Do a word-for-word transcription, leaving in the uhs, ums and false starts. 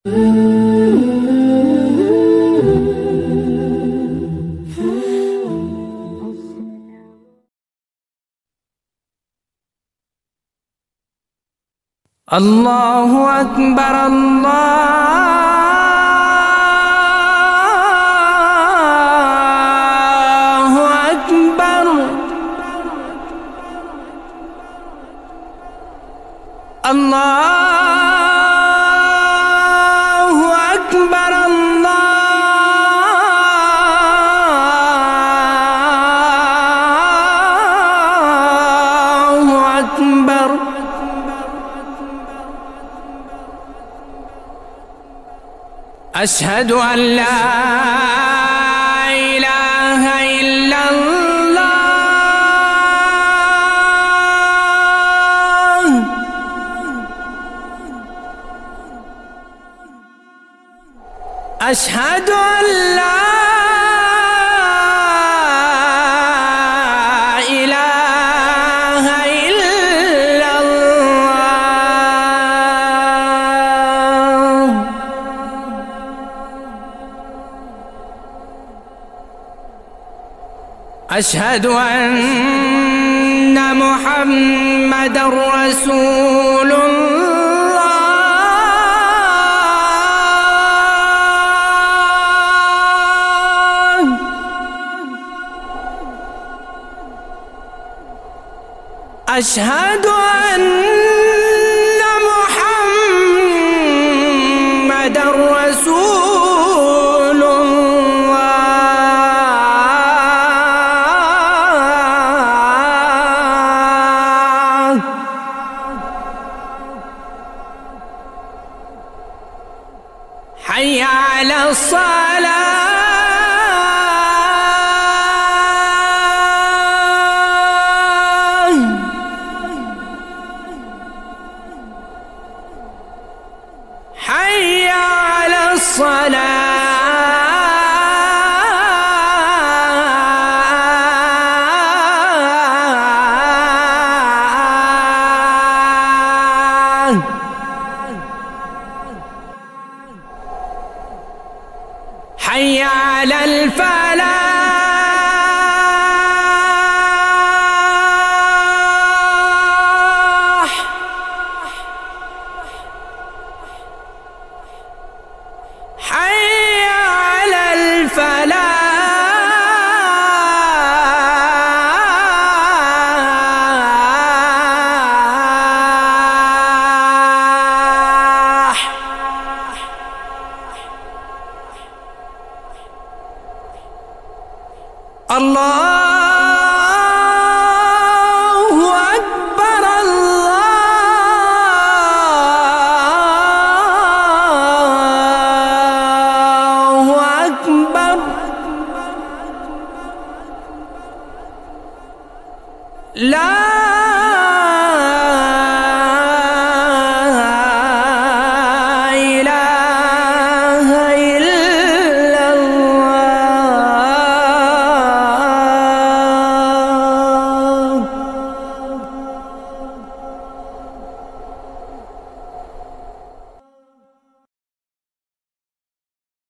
الله أكبر الله أكبر الله أكبر الله أكبر أشهد أن لا إله إلا الله أشهد أن لا إله إلا الله أشهد أن محمدًا رسول الله أشهد أن محمدًا رسول الله حي على الصلاة حي على الصلاة حي على الفلاح حي على الفلاح الله أكبر الله أكبر لا